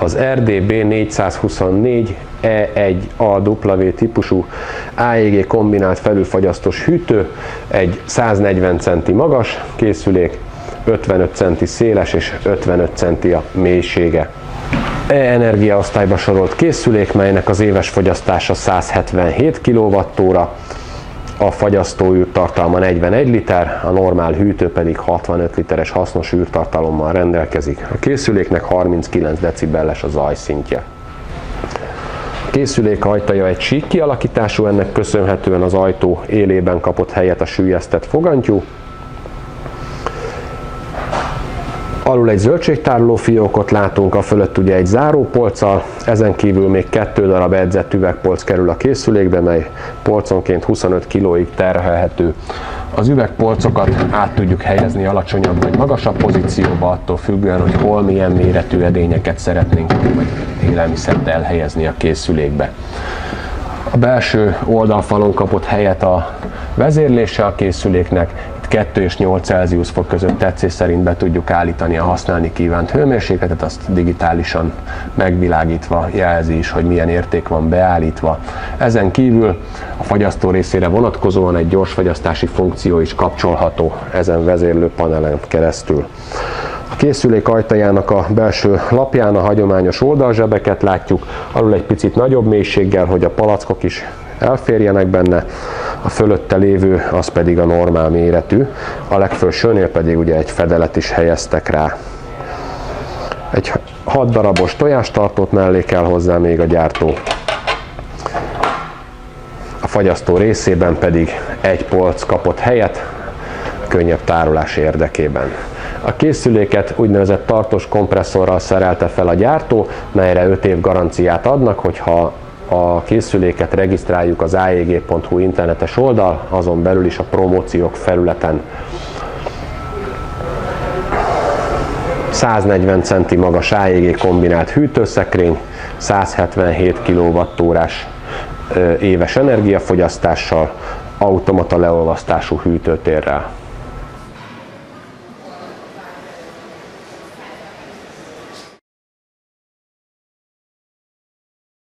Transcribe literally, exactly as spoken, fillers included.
az er dé bé négyszázhuszonnégy E egy A W típusú á é gé kombinált felülfagyasztós hűtő, egy száznegyven centi magas készülék, ötvenöt centi széles és ötvenöt centi a mélysége. E-energia osztályba sorolt készülék, melynek az éves fogyasztása százhetvenhét kilovattóra, a fagyasztó űrtartalma negyvenegy liter, a normál hűtő pedig hatvanöt literes hasznos űrtartalommal rendelkezik. A készüléknek harminckilenc decibelles a zajszintje. A készülék ajtaja egy sík kialakítású, ennek köszönhetően az ajtó élében kapott helyet a süllyesztett fogantyú. Alul egy zöldségtároló fiókot látunk, a fölött ugye egy zárópolccal, ezen kívül még kettő darab edzett üvegpolc kerül a készülékbe, mely polconként huszonöt kilóig terhelhető. Az üvegpolcokat át tudjuk helyezni alacsonyabb vagy magasabb pozícióba, attól függően, hogy hol milyen méretű edényeket szeretnénk, vagy élelmiszert elhelyezni a készülékbe. A belső oldalfalon kapott helyet a vezérlése a készüléknek, kettő és nyolc Celsius fok között tetszés szerint be tudjuk állítani a használni kívánt hőmérsékletet, azt digitálisan megvilágítva jelzi is, hogy milyen érték van beállítva. Ezen kívül a fagyasztó részére vonatkozóan egy gyorsfagyasztási funkció is kapcsolható ezen vezérlőpanelen keresztül. A készülék ajtajának a belső lapján a hagyományos oldalzsebeket látjuk, alul egy picit nagyobb mélységgel, hogy a palackok is elférjenek benne, a fölötte lévő az pedig a normál méretű, a legfelsőnél pedig ugye egy fedelet is helyeztek rá. Egy hat darabos tojástartót mellé kell hozzá még a gyártó. A fagyasztó részében pedig egy polc kapott helyet könnyebb tárolás érdekében. A készüléket úgynevezett tartós kompresszorral szerelte fel a gyártó, melyre öt év garanciát adnak, hogyha a készüléket regisztráljuk az á é gé pont hu internetes oldal, azon belül is a promóciók felületen. száznegyven centi magas á é gé kombinált hűtőszekrény, százhetvenhét kilowattórás éves energiafogyasztással, automata leolvasztású hűtőtérrel.